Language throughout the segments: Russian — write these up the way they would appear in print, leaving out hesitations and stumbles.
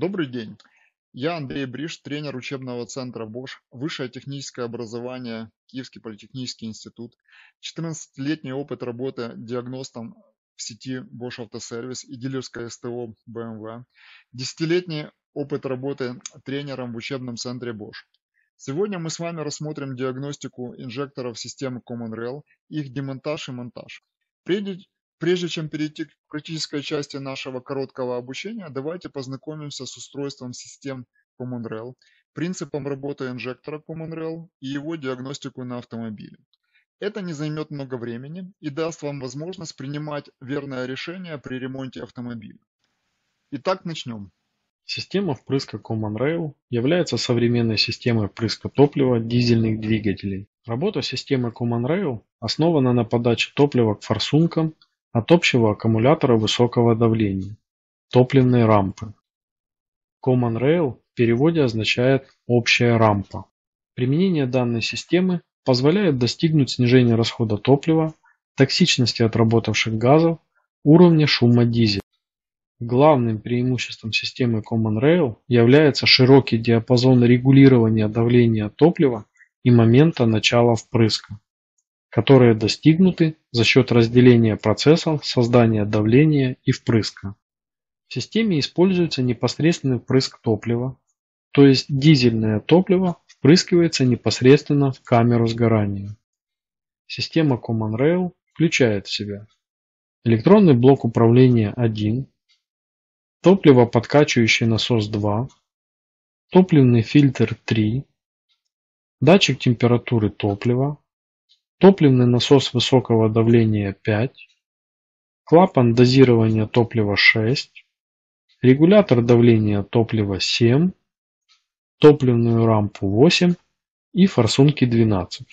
Добрый день. Я Андрей Бриш, тренер учебного центра Bosch, высшее техническое образование, Киевский политехнический институт, 14-летний опыт работы диагностом в сети Bosch Автосервис и дилерской СТО BMW, 10-летний опыт работы тренером в учебном центре Bosch. Сегодня мы с вами рассмотрим диагностику инжекторов системы Common Rail, их демонтаж и монтаж. Прежде, прежде чем перейти к практической части нашего короткого обучения, давайте познакомимся с устройством систем Common Rail, принципом работы инжектора Common Rail и его диагностику на автомобиле. Это не займет много времени и даст вам возможность принимать верное решение при ремонте автомобиля. Итак, начнем. Система впрыска Common Rail является современной системой впрыска топлива дизельных двигателей. Работа системы Common Rail основана на подаче топлива к форсункам от общего аккумулятора высокого давления – топливной рампы. Common Rail в переводе означает «общая рампа». Применение данной системы позволяет достигнуть снижения расхода топлива, токсичности отработавших газов, уровня шума дизеля. Главным преимуществом системы Common Rail является широкий диапазон регулирования давления топлива и момента начала впрыска, которые достигнуты за счет разделения процессов создания давления и впрыска. В системе используется непосредственный впрыск топлива, то есть дизельное топливо впрыскивается непосредственно в камеру сгорания. Система Common Rail включает в себя электронный блок управления 1, топливоподкачивающий насос 2, топливный фильтр 3, датчик температуры топлива, топливный насос высокого давления 5, клапан дозирования топлива 6, регулятор давления топлива 7, топливную рампу 8 и форсунки 12.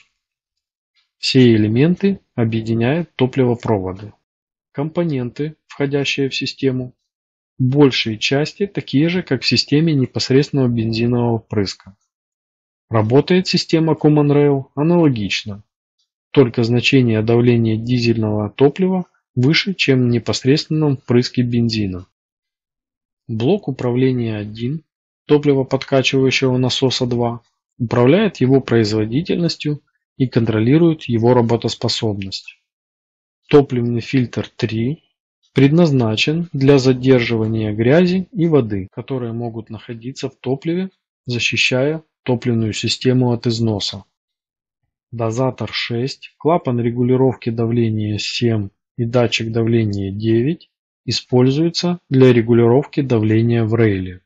Все элементы объединяют топливопроводы. Компоненты, входящие в систему, в большей части такие же, как в системе непосредственного бензинового впрыска. Работает система Common Rail аналогично, только значение давления дизельного топлива выше, чем в непосредственном впрыске бензина. Блок управления 1 топливоподкачивающего насоса 2 управляет его производительностью и контролирует его работоспособность. Топливный фильтр 3 предназначен для задерживания грязи и воды, которые могут находиться в топливе, защищая топливную систему от износа. Дозатор 6, клапан регулировки давления 7 и датчик давления 9 используются для регулировки давления в рейле.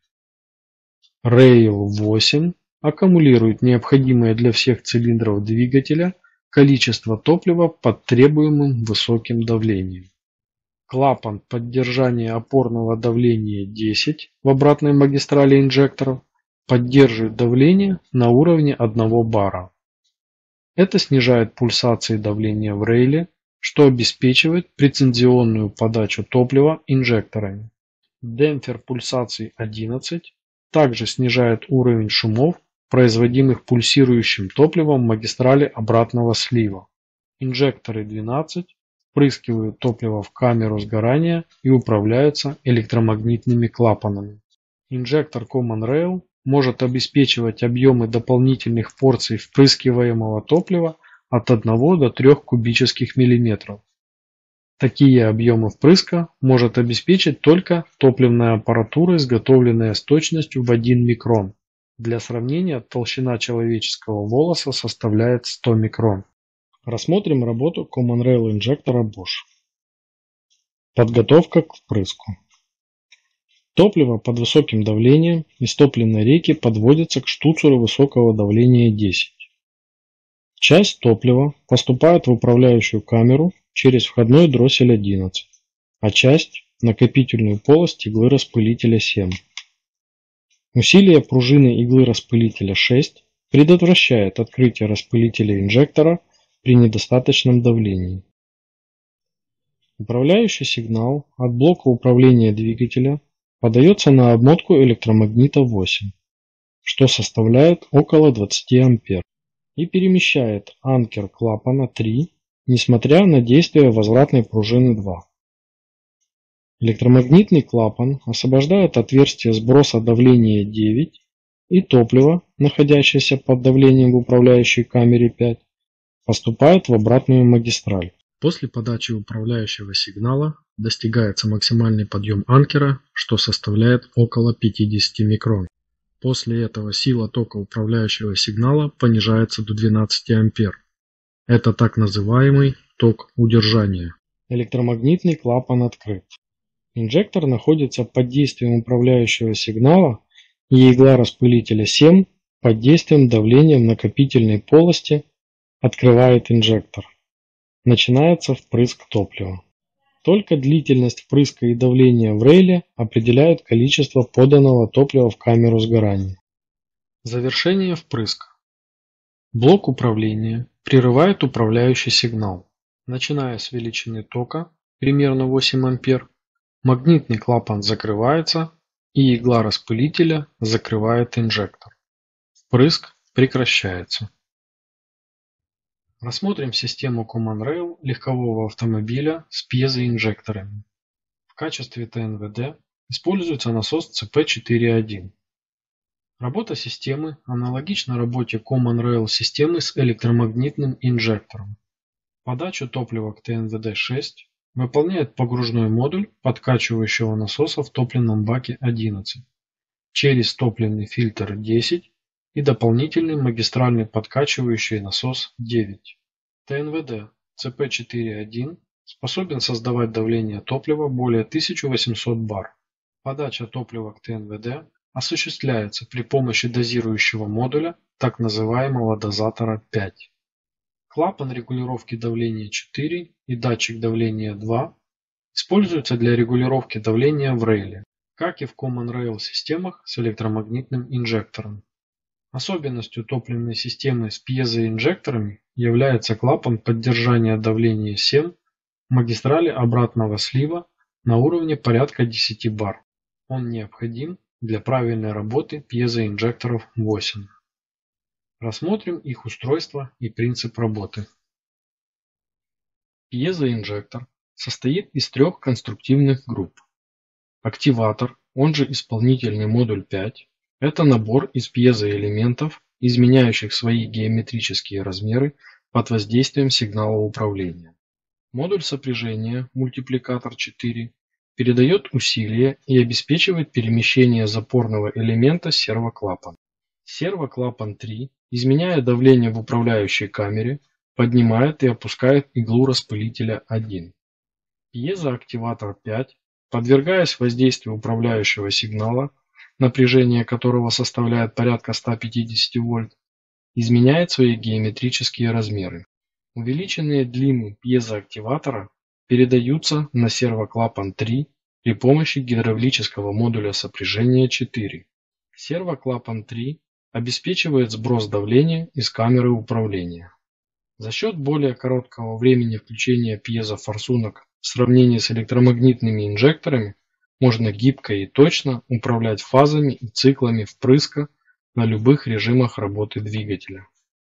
Рейл 8 аккумулирует необходимое для всех цилиндров двигателя количество топлива под требуемым высоким давлением. Клапан поддержания опорного давления 10 в обратной магистрали инжекторов поддерживает давление на уровне 1 бара. Это снижает пульсации давления в рейле, что обеспечивает прецизионную подачу топлива инжекторами. Демпфер пульсаций 11 также снижает уровень шумов, производимых пульсирующим топливом в магистрали обратного слива. Инжекторы 12 впрыскивают топливо в камеру сгорания и управляются электромагнитными клапанами. Инжектор Common Rail может обеспечивать объемы дополнительных порций впрыскиваемого топлива от 1 до 3 кубических миллиметров. Такие объемы впрыска может обеспечить только топливная аппаратура, изготовленная с точностью в 1 микрон. Для сравнения, толщина человеческого волоса составляет 100 микрон. Рассмотрим работу Common Rail инжектора Bosch. Подготовка к впрыску. Топливо под высоким давлением из топливной рейки подводится к штуцеру высокого давления 10. Часть топлива поступает в управляющую камеру через входной дроссель 11, а часть – в накопительную полость иглы распылителя 7. Усилие пружины иглы распылителя 6 предотвращает открытие распылителя инжектора при недостаточном давлении. Управляющий сигнал от блока управления двигателя подается на обмотку электромагнита 8, что составляет около 20 ампер, и перемещает анкер клапана 3, несмотря на действие возвратной пружины 2. Электромагнитный клапан освобождает отверстие сброса давления 9 и топливо, находящееся под давлением в управляющей камере 5, поступает в обратную магистраль. После подачи управляющего сигнала достигается максимальный подъем анкера, что составляет около 50 микрон. После этого сила тока управляющего сигнала понижается до 12 ампер. Это так называемый ток удержания. Электромагнитный клапан открыт. Инжектор находится под действием управляющего сигнала и игла распылителя 7 под действием давления в накопительной полости открывает инжектор. Начинается впрыск топлива. Только длительность впрыска и давление в рейле определяют количество поданного топлива в камеру сгорания. Завершение впрыска. Блок управления прерывает управляющий сигнал. Начиная с величины тока, примерно 8 ампер, магнитный клапан закрывается и игла распылителя закрывает инжектор. Впрыск прекращается. Рассмотрим систему Common Rail легкового автомобиля с пьезоинжекторами. В качестве ТНВД используется насос CP4.1. Работа системы аналогична работе Common Rail системы с электромагнитным инжектором. Подачу топлива к ТНВД-6 выполняет погружной модуль подкачивающего насоса в топливном баке 11 через топливный фильтр 10 и дополнительный магистральный подкачивающий насос 9. ТНВД CP4.1 способен создавать давление топлива более 1800 бар. Подача топлива к ТНВД осуществляется при помощи дозирующего модуля, так называемого дозатора 5. Клапан регулировки давления 4 и датчик давления 2 используются для регулировки давления в рейле, как и в Common Rail системах с электромагнитным инжектором. Особенностью топливной системы с пьезоинжекторами является клапан поддержания давления 7 в магистрали обратного слива на уровне порядка 10 бар. Он необходим для правильной работы пьезоинжекторов 8. Рассмотрим их устройство и принцип работы. Пьезоинжектор состоит из трех конструктивных групп. Активатор, он же исполнительный модуль 5, это набор из пьезоэлементов, изменяющих свои геометрические размеры под воздействием сигнала управления. Модуль сопряжения, мультипликатор 4, передает усилие и обеспечивает перемещение запорного элемента сервоклапана. Сервоклапан 3, изменяя давление в управляющей камере, поднимает и опускает иглу распылителя 1. Пьезоактиватор 5, подвергаясь воздействию управляющего сигнала, напряжение которого составляет порядка 150 вольт, изменяет свои геометрические размеры. Увеличенные длины пьезоактиватора передаются на сервоклапан 3 при помощи гидравлического модуля сопряжения 4. Сервоклапан 3 обеспечивает сброс давления из камеры управления. За счет более короткого времени включения пьезофорсунок в сравнении с электромагнитными инжекторами можно гибко и точно управлять фазами и циклами впрыска на любых режимах работы двигателя.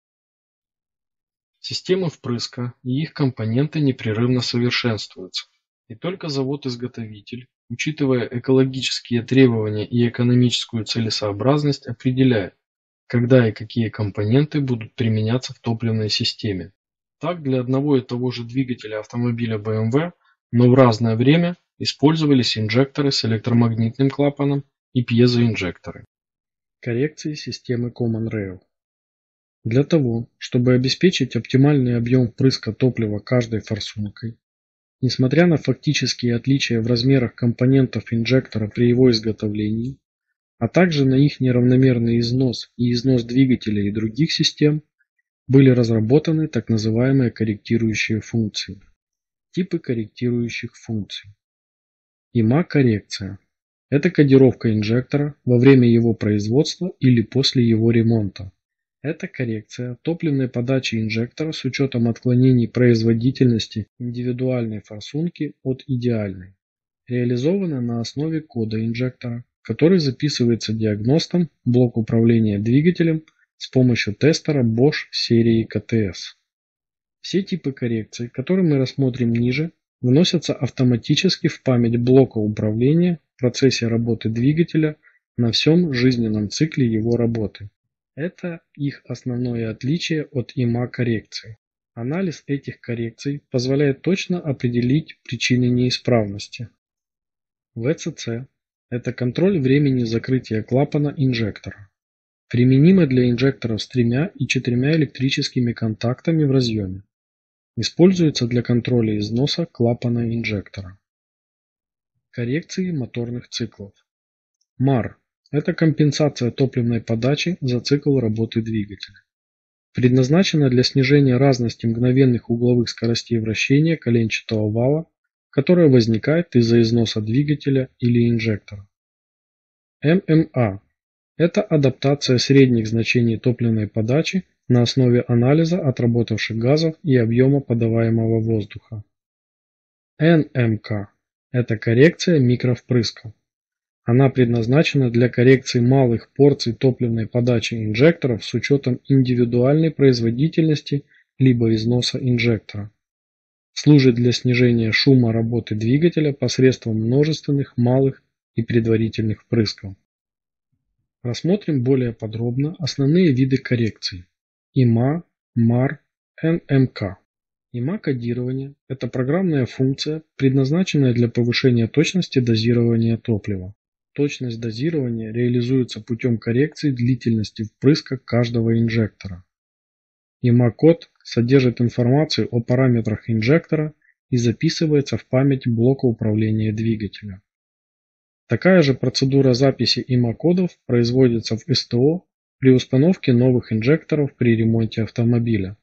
Системы впрыска и их компоненты непрерывно совершенствуются, и только завод-изготовитель, учитывая экологические требования и экономическую целесообразность, определяет, когда и какие компоненты будут применяться в топливной системе. Так, для одного и того же двигателя автомобиля BMW, но в разное время использовались инжекторы с электромагнитным клапаном и пьезоинжекторы. Коррекции системы Common Rail. Для того, чтобы обеспечить оптимальный объем впрыска топлива каждой форсункой, несмотря на фактические отличия в размерах компонентов инжектора при его изготовлении, а также на их неравномерный износ и износ двигателя и других систем, были разработаны так называемые корректирующие функции. Типы корректирующих функций. ИМА-коррекция – это кодировка инжектора во время его производства или после его ремонта. Это коррекция топливной подачи инжектора с учетом отклонений производительности индивидуальной форсунки от идеальной. Реализована на основе кода инжектора, который записывается диагностом в блок управления двигателем с помощью тестера Bosch серии КТС. Все типы коррекций, которые мы рассмотрим ниже, вносятся автоматически в память блока управления в процессе работы двигателя на всем жизненном цикле его работы. Это их основное отличие от ИМА-коррекции. Анализ этих коррекций позволяет точно определить причины неисправности. ВЦЦ – это контроль времени закрытия клапана инжектора. Применимо для инжекторов с 3 и 4 электрическими контактами в разъеме. Используется для контроля износа клапана инжектора. Коррекции моторных циклов. МАР – это компенсация топливной подачи за цикл работы двигателя. Предназначена для снижения разности мгновенных угловых скоростей вращения коленчатого вала, которая возникает из-за износа двигателя или инжектора. ММА – это адаптация средних значений топливной подачи на основе анализа отработавших газов и объема подаваемого воздуха. НМК – это коррекция микровпрысков. Она предназначена для коррекции малых порций топливной подачи инжекторов с учетом индивидуальной производительности либо износа инжектора. Служит для снижения шума работы двигателя посредством множественных малых и предварительных впрысков. Рассмотрим более подробно основные виды коррекций. ИМА, МАР, НМК. ИМА-кодирование – это программная функция, предназначенная для повышения точности дозирования топлива. Точность дозирования реализуется путем коррекции длительности впрыска каждого инжектора. ИМА-код содержит информацию о параметрах инжектора и записывается в память блока управления двигателя. Такая же процедура записи ИМА-кодов производится в СТО при установке новых инжекторов при ремонте автомобиля.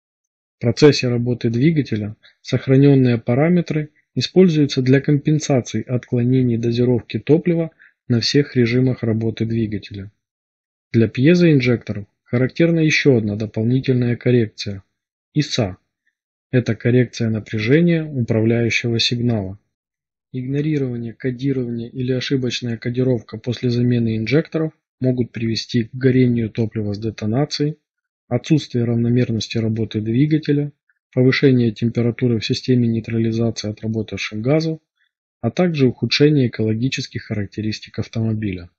В процессе работы двигателя сохраненные параметры используются для компенсации отклонений дозировки топлива на всех режимах работы двигателя. Для пьезоинжекторов характерна еще одна дополнительная коррекция – ИСА. Это коррекция напряжения управляющего сигнала. Игнорирование, кодирование или ошибочная кодировка после замены инжекторов могут привести к горению топлива с детонацией, отсутствию равномерности работы двигателя, повышению температуры в системе нейтрализации отработавших газов, а также ухудшению экологических характеристик автомобиля.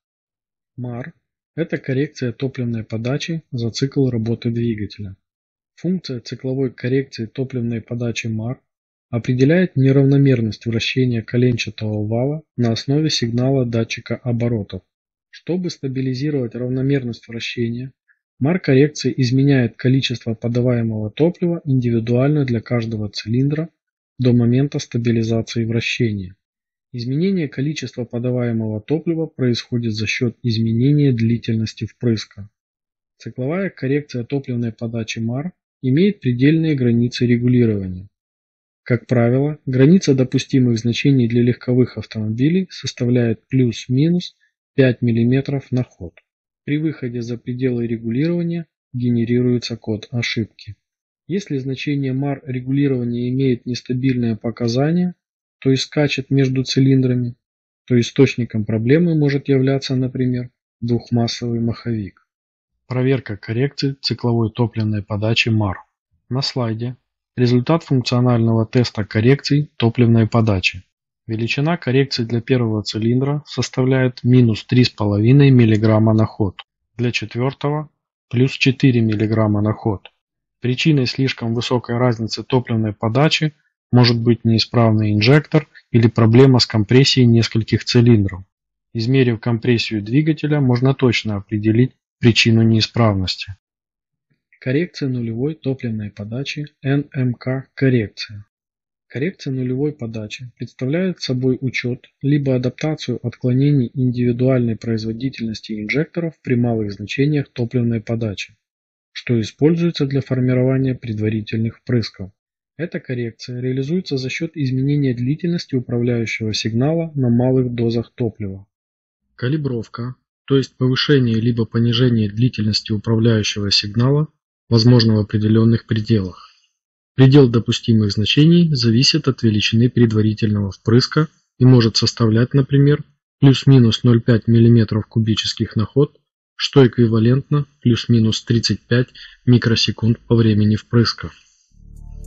МАР – это коррекция топливной подачи за цикл работы двигателя. Функция цикловой коррекции топливной подачи МАР определяет неравномерность вращения коленчатого вала на основе сигнала датчика оборотов. Чтобы стабилизировать равномерность вращения, МАР-коррекция изменяет количество подаваемого топлива индивидуально для каждого цилиндра до момента стабилизации вращения. Изменение количества подаваемого топлива происходит за счет изменения длительности впрыска. Цикловая коррекция топливной подачи МАР имеет предельные границы регулирования. Как правило, граница допустимых значений для легковых автомобилей составляет плюс-минус 5 мм на ход. При выходе за пределы регулирования генерируется код ошибки. Если значение МАР регулирования имеет нестабильное показание, то есть скачет между цилиндрами, то источником проблемы может являться, например, двухмассовый маховик. Проверка коррекции цикловой топливной подачи МАР. На слайде результат функционального теста коррекций топливной подачи. Величина коррекции для первого цилиндра составляет минус 3,5 мг на ход, для четвертого плюс 4 мг на ход. Причиной слишком высокой разницы топливной подачи может быть неисправный инжектор или проблема с компрессией нескольких цилиндров. Измерив компрессию двигателя, можно точно определить причину неисправности. Коррекция нулевой топливной подачи НМК-коррекция. Коррекция нулевой подачи представляет собой учет либо адаптацию отклонений индивидуальной производительности инжекторов при малых значениях топливной подачи, что используется для формирования предварительных впрысков. Эта коррекция реализуется за счет изменения длительности управляющего сигнала на малых дозах топлива. Калибровка, то есть повышение либо понижение длительности управляющего сигнала, возможно в определенных пределах. Предел допустимых значений зависит от величины предварительного впрыска и может составлять, например, плюс-минус 0,5 мм кубических на ход, что эквивалентно плюс-минус 35 микросекунд по времени впрыска.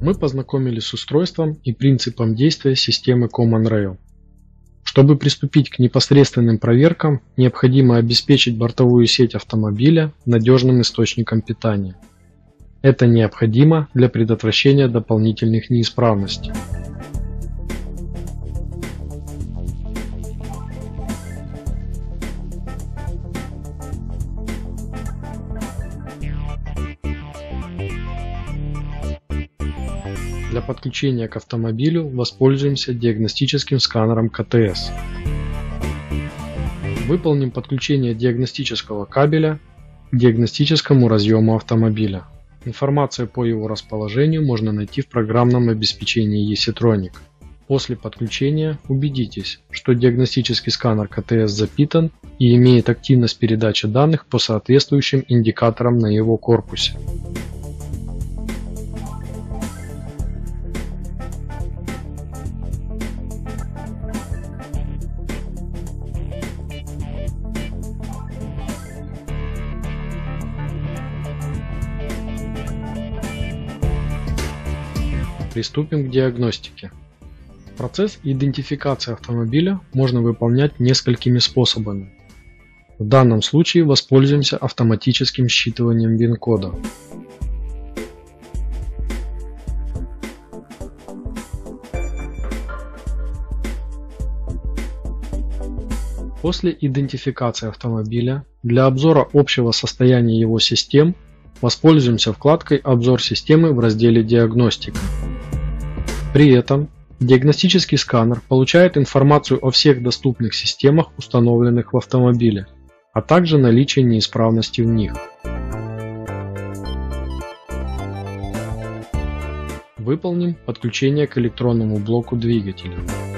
Мы познакомились с устройством и принципом действия системы Common Rail. Чтобы приступить к непосредственным проверкам, необходимо обеспечить бортовую сеть автомобиля надежным источником питания. Это необходимо для предотвращения дополнительных неисправностей. Для подключения к автомобилю воспользуемся диагностическим сканером КТС. Выполним подключение диагностического кабеля к диагностическому разъему автомобиля. Информацию по его расположению можно найти в программном обеспечении EasyTronic. После подключения убедитесь, что диагностический сканер КТС запитан и имеет активность передачи данных по соответствующим индикаторам на его корпусе. Приступим к диагностике. Процесс идентификации автомобиля можно выполнять несколькими способами. В данном случае воспользуемся автоматическим считыванием ВИН-кода. После идентификации автомобиля для обзора общего состояния его систем воспользуемся вкладкой «Обзор системы» в разделе «Диагностика». При этом диагностический сканер получает информацию о всех доступных системах, установленных в автомобиле, а также наличие неисправности в них. Выполним подключение к электронному блоку двигателя.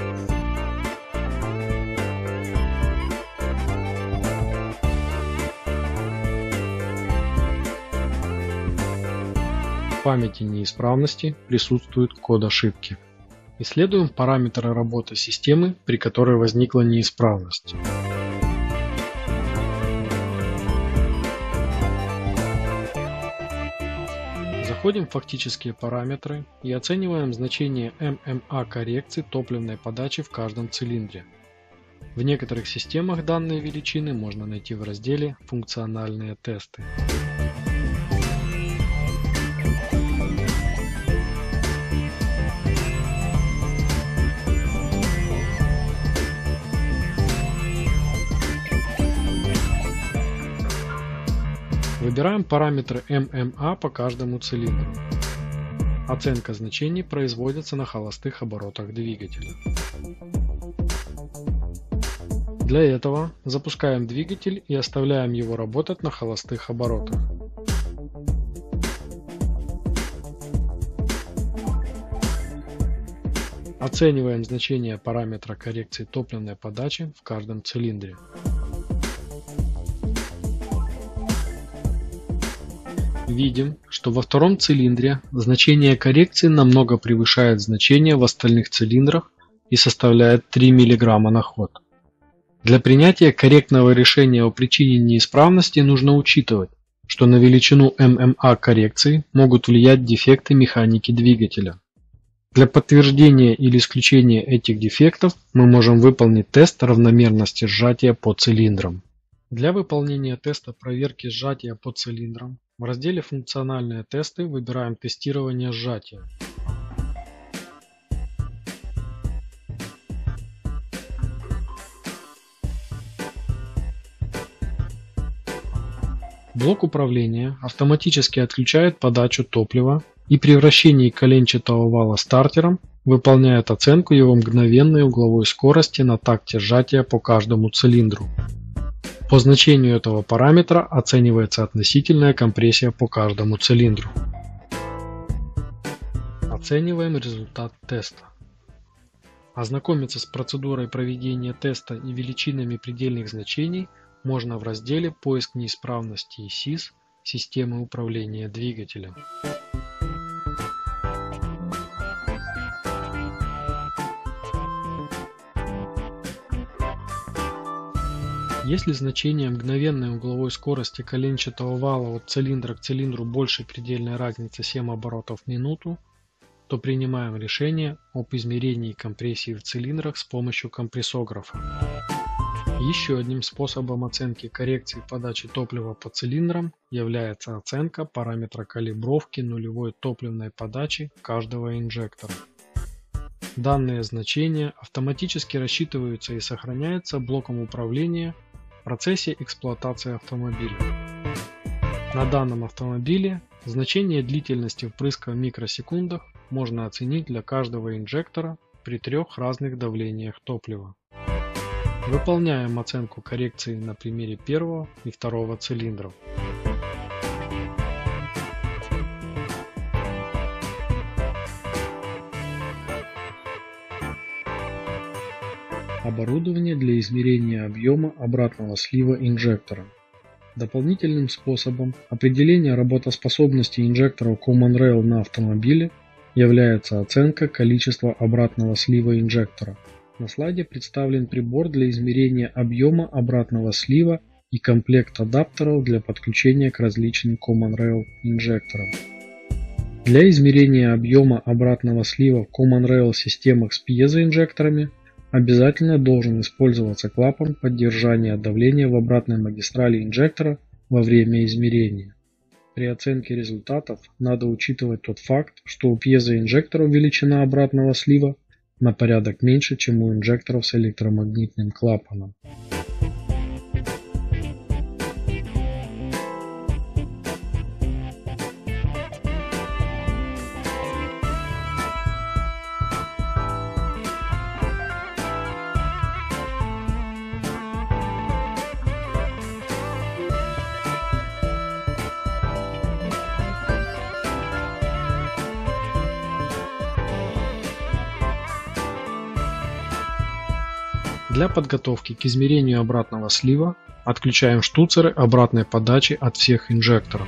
В памяти неисправности присутствует код ошибки. Исследуем параметры работы системы, при которой возникла неисправность. Заходим в фактические параметры и оцениваем значение ММА коррекции топливной подачи в каждом цилиндре. В некоторых системах данные величины можно найти в разделе «Функциональные тесты». Выбираем параметры ММА по каждому цилиндру. Оценка значений производится на холостых оборотах двигателя. Для этого запускаем двигатель и оставляем его работать на холостых оборотах. Оцениваем значение параметра коррекции топливной подачи в каждом цилиндре. Видим, что во втором цилиндре значение коррекции намного превышает значение в остальных цилиндрах и составляет 3 мг на ход. Для принятия корректного решения о причине неисправности нужно учитывать, что на величину ММА коррекции могут влиять дефекты механики двигателя. Для подтверждения или исключения этих дефектов мы можем выполнить тест равномерности сжатия по цилиндрам. Для выполнения теста проверки сжатия по цилиндрам в разделе «Функциональные тесты» выбираем «Тестирование сжатия». Блок управления автоматически отключает подачу топлива и при вращении коленчатого вала стартером выполняет оценку его мгновенной угловой скорости на такте сжатия по каждому цилиндру. По значению этого параметра оценивается относительная компрессия по каждому цилиндру. Оцениваем результат теста. Ознакомиться с процедурой проведения теста и величинами предельных значений можно в разделе «Поиск неисправностей СИС» системы управления двигателем. Если значение мгновенной угловой скорости коленчатого вала от цилиндра к цилиндру больше предельной разницы 7 оборотов в минуту, то принимаем решение об измерении компрессии в цилиндрах с помощью компрессографа. Еще одним способом оценки коррекции подачи топлива по цилиндрам является оценка параметра калибровки нулевой топливной подачи каждого инжектора. Данные значения автоматически рассчитываются и сохраняются блоком управления в процессе эксплуатации автомобиля. На данном автомобиле значение длительности впрыска в микросекундах можно оценить для каждого инжектора при 3 разных давлениях топлива. Выполняем оценку коррекции на примере первого и второго цилиндров. Оборудование для измерения объема обратного слива инжектора. Дополнительным способом определения работоспособности инжекторов Common Rail на автомобиле является оценка количества обратного слива инжектора. На слайде представлен прибор для измерения объема обратного слива и комплект адаптеров для подключения к различным Common Rail инжекторам. Для измерения объема обратного слива в Common Rail системах с пьезоинжекторами обязательно должен использоваться клапан поддержания давления в обратной магистрали инжектора во время измерения. При оценке результатов надо учитывать тот факт, что у пьезоинжекторов величина обратного слива на порядок меньше, чем у инжекторов с электромагнитным клапаном. Для подготовки к измерению обратного слива отключаем штуцеры обратной подачи от всех инжекторов.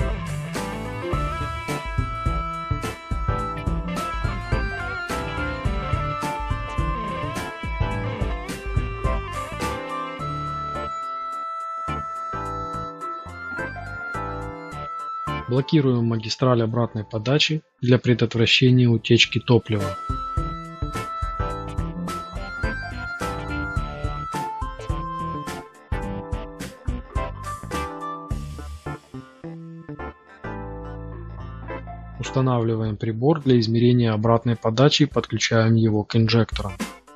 Блокируем магистраль обратной подачи для предотвращения утечки топлива. Устанавливаем прибор для измерения обратной подачи и подключаем его к инжекторам.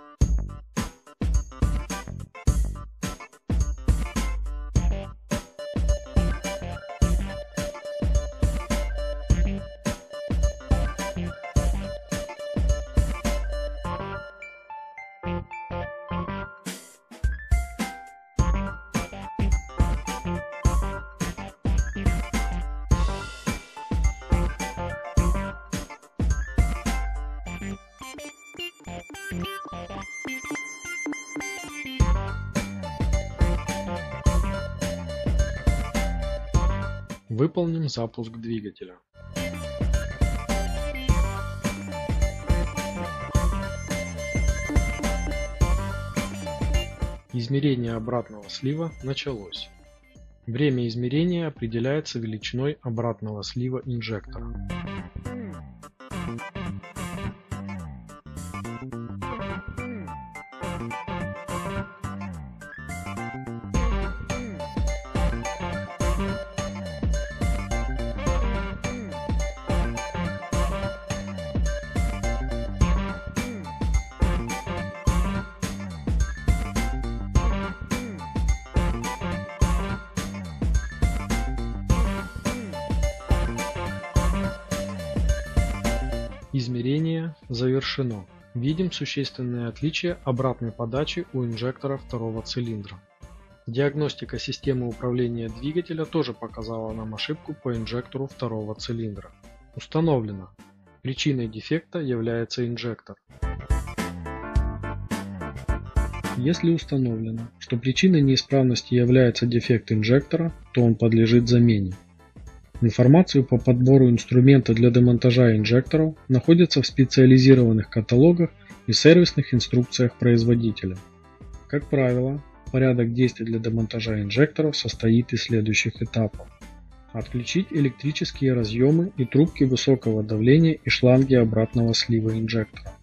Выполним запуск двигателя. Измерение обратного слива началось. Время измерения определяется величиной обратного слива инжектора. Измерение завершено. Видим существенные отличия обратной подачи у инжектора второго цилиндра. Диагностика системы управления двигателя тоже показала нам ошибку по инжектору второго цилиндра. Установлено. Причиной дефекта является инжектор. Если установлено, что причиной неисправности является дефект инжектора, то он подлежит замене. Информацию по подбору инструмента для демонтажа инжекторов находится в специализированных каталогах и сервисных инструкциях производителя. Как правило, порядок действий для демонтажа инжекторов состоит из следующих этапов. Отключить электрические разъемы и трубки высокого давления и шланги обратного слива инжектора.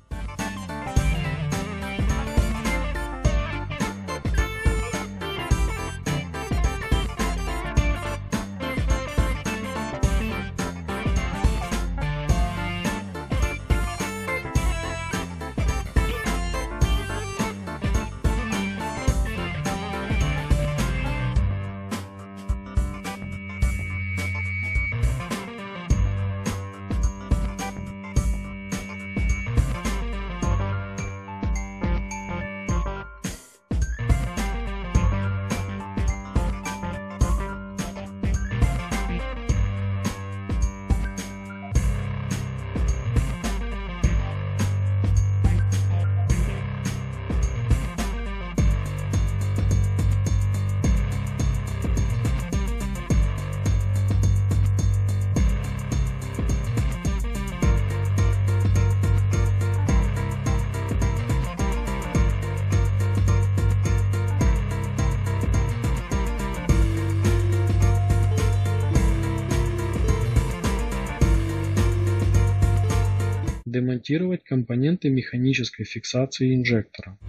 Демонтировать компоненты механической фиксации инжектора.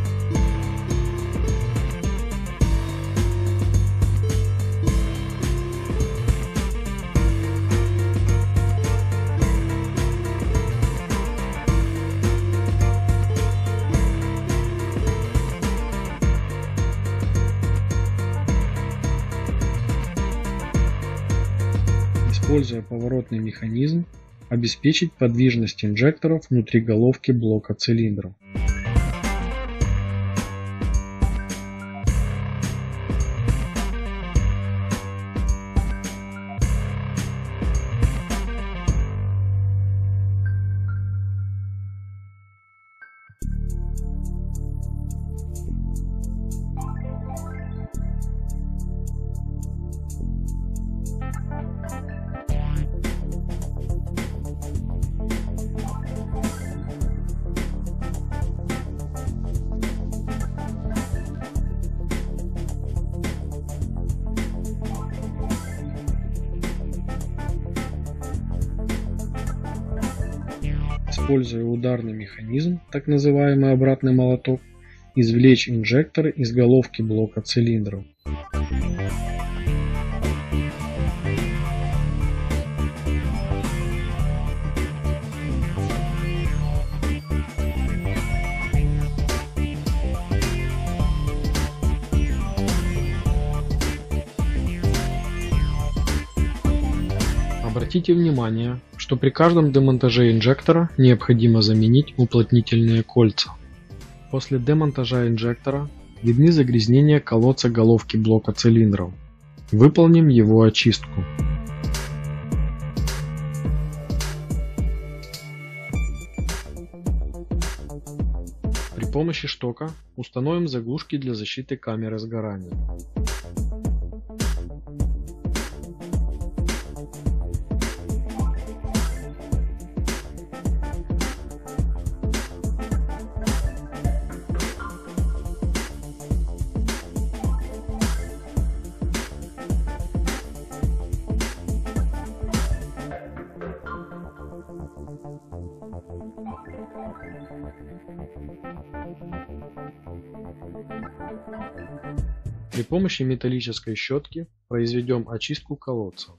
Используя поворотный механизм, обеспечить подвижность инжекторов внутри головки блока цилиндров. Используя ударный механизм, так называемый обратный молоток, извлечь инжекторы из головки блока цилиндров. Обратите внимание, что при каждом демонтаже инжектора необходимо заменить уплотнительные кольца. После демонтажа инжектора видны загрязнения колодца головки блока цилиндров. Выполним его очистку. При помощи штока установим заглушки для защиты камеры сгорания. При помощи металлической щетки произведем очистку колодца.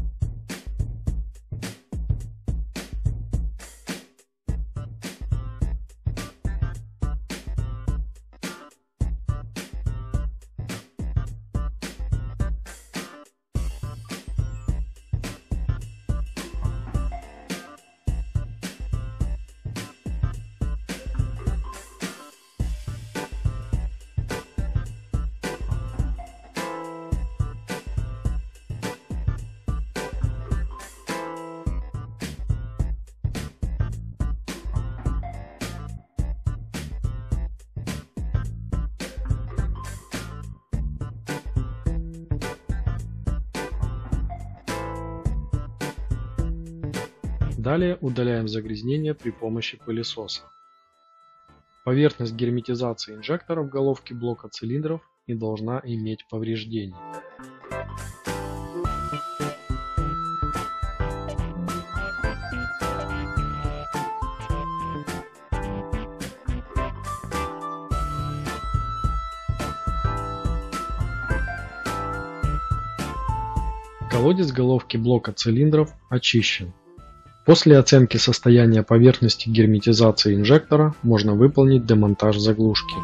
Далее удаляем загрязнения при помощи пылесоса. Поверхность герметизации инжектора в головке блока цилиндров не должна иметь повреждений. Колодец головки блока цилиндров очищен. После оценки состояния поверхности герметизации инжектора можно выполнить демонтаж заглушки.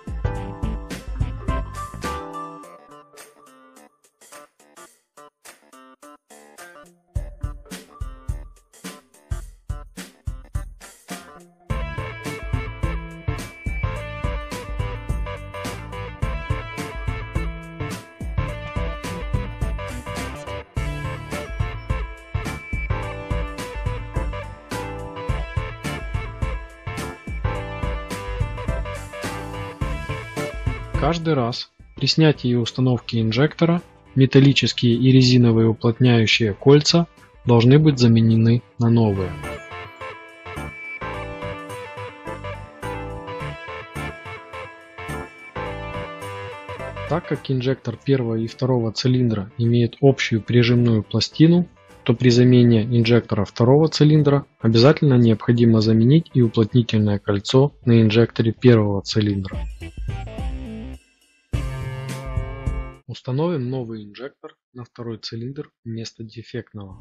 Каждый раз при снятии и установке инжектора металлические и резиновые уплотняющие кольца должны быть заменены на новые. Так как инжектор первого и второго цилиндра имеет общую прижимную пластину, то при замене инжектора второго цилиндра обязательно необходимо заменить и уплотнительное кольцо на инжекторе первого цилиндра. Установим новый инжектор на второй цилиндр вместо дефектного.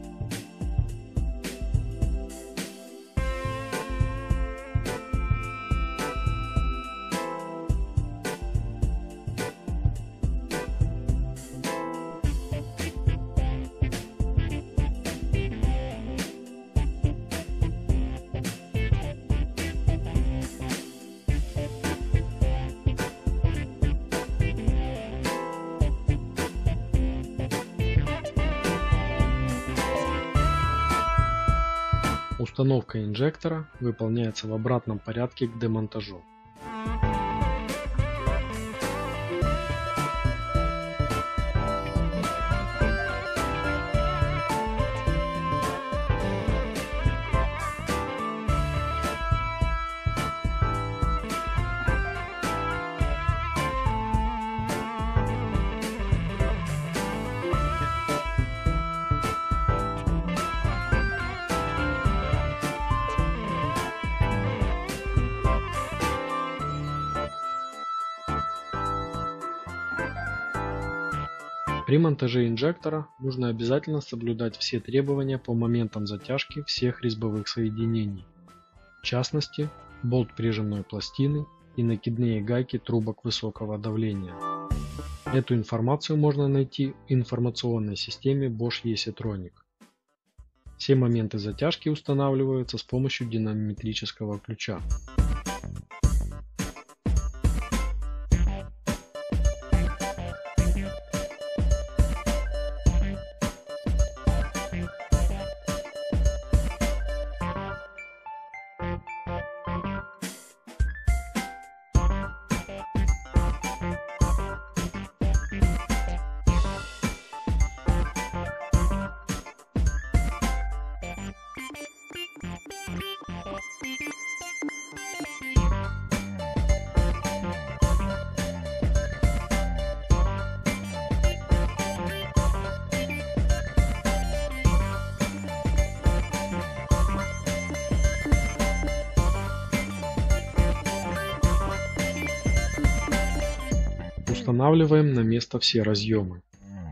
Установка инжектора выполняется в обратном порядке к демонтажу. При монтаже инжектора нужно обязательно соблюдать все требования по моментам затяжки всех резьбовых соединений, в частности, болт прижимной пластины и накидные гайки трубок высокого давления. Эту информацию можно найти в информационной системе Bosch E-Setronic. Все моменты затяжки устанавливаются с помощью динамометрического ключа. Устанавливаем на место все разъемы.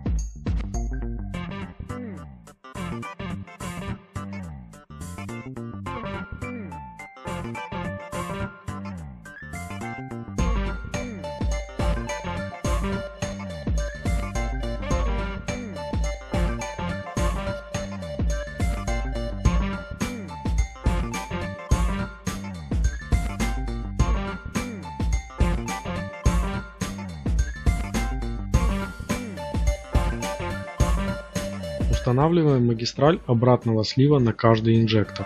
Устанавливаем магистраль обратного слива на каждый инжектор.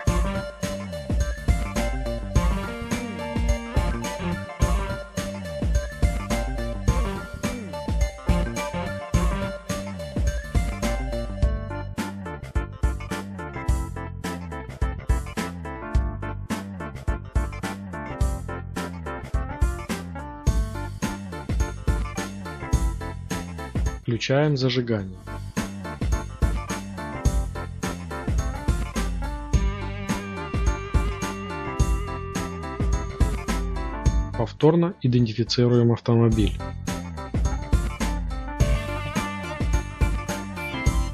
Включаем зажигание. Повторно идентифицируем автомобиль.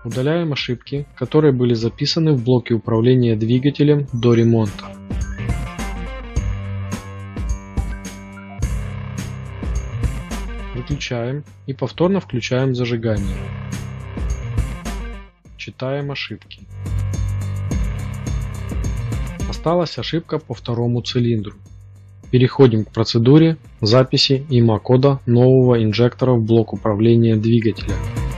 Удаляем ошибки, которые были записаны в блоке управления двигателем до ремонта. Выключаем и повторно включаем зажигание. Читаем ошибки. Осталась ошибка по второму цилиндру. Переходим к процедуре записи ИМА-кода нового инжектора в блок управления двигателя.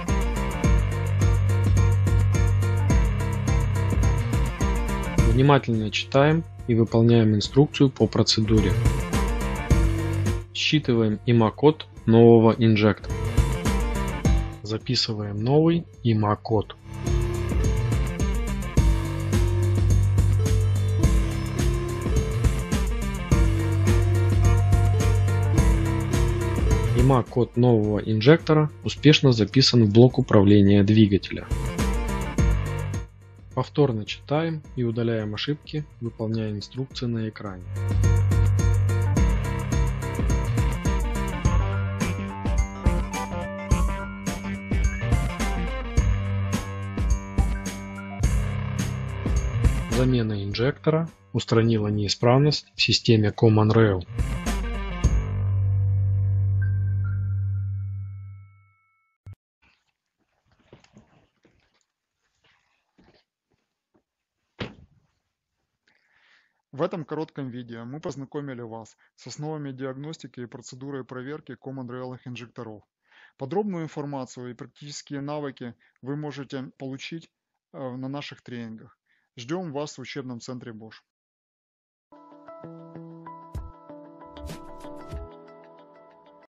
Внимательно читаем и выполняем инструкцию по процедуре. Считываем ИМА-код нового инжектора. Записываем новый ИМА-код. ИМА-код нового инжектора успешно записан в блок управления двигателя. Повторно читаем и удаляем ошибки, выполняя инструкции на экране. Замена инжектора устранила неисправность в системе Common Rail. В этом коротком видео мы познакомили вас с основами диагностики и процедурой проверки Common Rail инжекторов. Подробную информацию и практические навыки вы можете получить на наших тренингах. Ждем вас в учебном центре Bosch.